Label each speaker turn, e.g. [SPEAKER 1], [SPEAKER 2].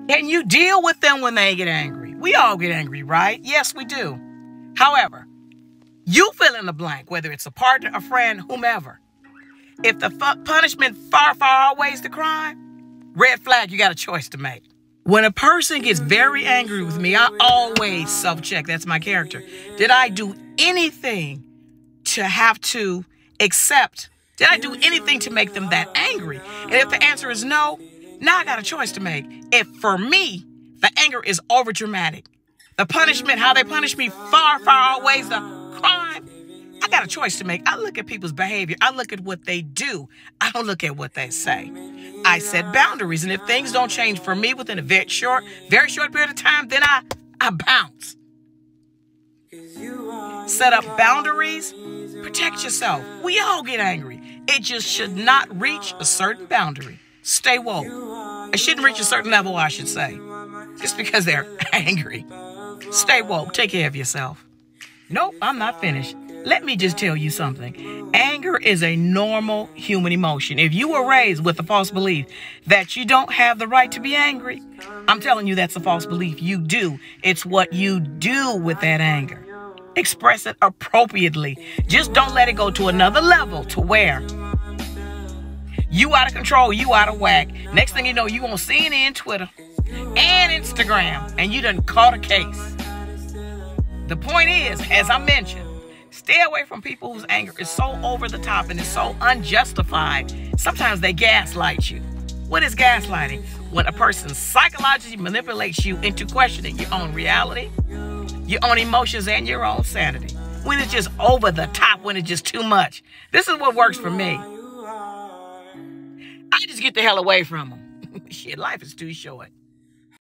[SPEAKER 1] Can you deal with them when they get angry? We all get angry, right? Yes, we do. However, you fill in the blank, whether it's a partner, a friend, whomever. If the punishment far outweighs the crime, red flag, you got a choice to make. When a person gets very angry with me, I always self-check. That's my character. Did I do anything to have to accept? Did I do anything to make them that angry? And if the answer is no, now I got a choice to make. If for me, the anger is over dramatic, the punishment, how they punish me far outweighs the crime, I got a choice to make. I look at people's behavior. I look at what they do. I don't look at what they say. I set boundaries. And if things don't change for me within a very short period of time, then I bounce. Set up boundaries. Protect yourself. We all get angry. It just should not reach a certain boundary. Stay woke. It shouldn't reach a certain level, I should say. Just because they're angry. Stay woke. Take care of yourself. Nope, I'm not finished. Let me just tell you something. Anger is a normal human emotion. If you were raised with a false belief that you don't have the right to be angry, I'm telling you that's a false belief. You do. It's what you do with that anger. Express it appropriately. Just don't let it go to another level to where you out of control, you out of whack. Next thing you know, you on CNN, Twitter, and Instagram, and you done caught a case. The point is, as I mentioned, stay away from people whose anger is so over the top and is so unjustified. Sometimes they gaslight you. What is gaslighting? When a person psychologically manipulates you into questioning your own reality, your own emotions, and your own sanity. When it's just over the top, when it's just too much. This is what works for me. I just get the hell away from them. Shit, life is too short.